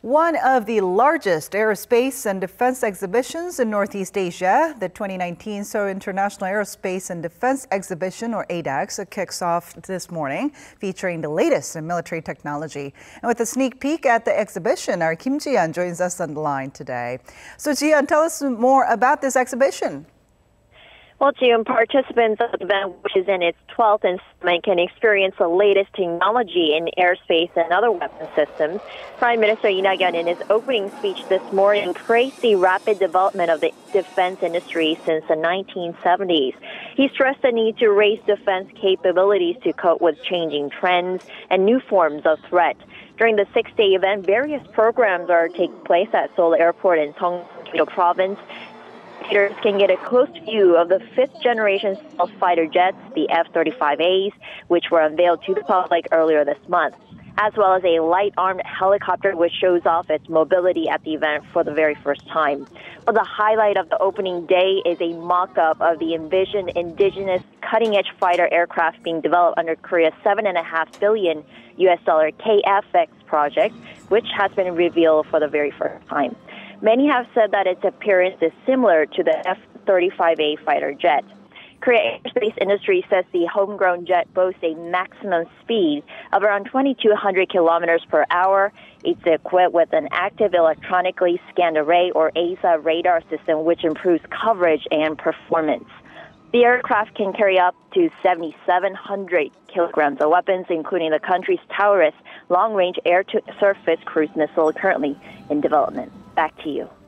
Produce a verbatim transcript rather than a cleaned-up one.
One of the largest aerospace and defense exhibitions in Northeast Asia, the twenty nineteen Seoul International Aerospace and Defense Exhibition, or A D E X, kicks off this morning, featuring the latest in military technology. And with a sneak peek at the exhibition, our Kim Ji-yeon joins us on the line today. So Ji-yeon, tell us more about this exhibition. Well, June, participants of the event, which is in its twelfth installment, can experience the latest technology in aerospace and other weapon systems. Prime Minister Lee Nak-yon, in his opening speech this morning, praised the rapid development of the defense industry since the nineteen seventies. He stressed the need to raise defense capabilities to cope with changing trends and new forms of threat. During the six-day event, various programs are taking place at Seoul Airport in Gyeonggi-do Province. Spectators can get a close view of the fifth-generation stealth fighter jets, the F thirty-five A's, which were unveiled to the public earlier this month, as well as a light-armed helicopter which shows off its mobility at the event for the very first time. Well, the highlight of the opening day is a mock-up of the envisioned indigenous cutting-edge fighter aircraft being developed under Korea's seven point five billion U S dollar K F X project, which has been revealed for the very first time. Many have said that its appearance is similar to the F thirty-five A fighter jet. Korea Aerospace Industry says the homegrown jet boasts a maximum speed of around twenty-two hundred kilometers per hour. It's equipped with an active electronically scanned array, or A S A radar system, which improves coverage and performance. The aircraft can carry up to seven thousand seven hundred kilograms of weapons, including the country's Taurus long-range air-to-surface cruise missile currently in development. Back to you.